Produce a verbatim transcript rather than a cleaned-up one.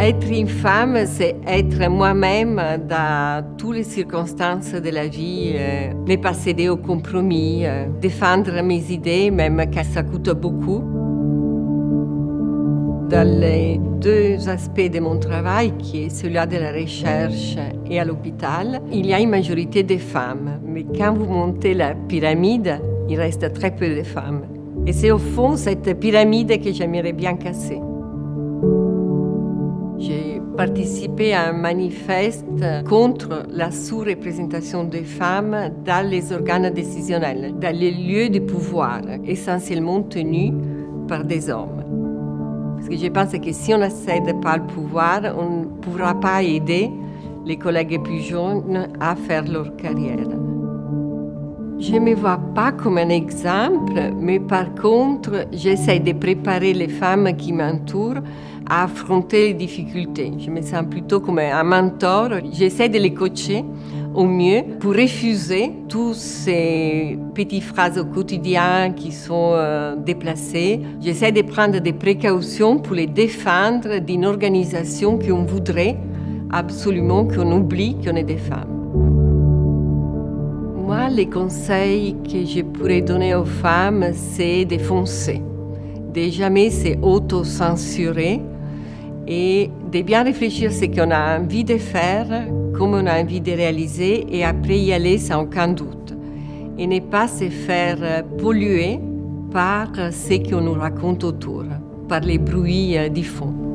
Être une femme, c'est être moi-même dans toutes les circonstances de la vie, euh, ne pas céder au compromis, euh, défendre mes idées, même quand ça coûte beaucoup. Dans les deux aspects de mon travail, qui est celui de la recherche et à l'hôpital, il y a une majorité de femmes. Mais quand vous montez la pyramide, il reste très peu de femmes. Et c'est au fond cette pyramide que j'aimerais bien casser. J'ai participé à un manifeste contre la sous-représentation des femmes dans les organes décisionnels, dans les lieux de pouvoir, essentiellement tenus par des hommes. Parce que je pense que si on n'accède pas au pouvoir, on ne pourra pas aider les collègues plus jeunes à faire leur carrière. Je ne me vois pas comme un exemple, mais par contre, j'essaie de préparer les femmes qui m'entourent à affronter les difficultés. Je me sens plutôt comme un mentor. J'essaie de les coacher au mieux pour refuser toutes ces petites phrases au quotidien qui sont euh, déplacées. J'essaie de prendre des précautions pour les défendre d'une organisation qu'on voudrait absolument qu'on oublie qu'on est des femmes. Moi, les conseils que je pourrais donner aux femmes, c'est de foncer, de jamais s'auto-censurer et de bien réfléchir à ce qu'on a envie de faire, comment on a envie de réaliser et après y aller sans aucun doute. Et ne pas se faire polluer par ce qu'on nous raconte autour, par les bruits du fond.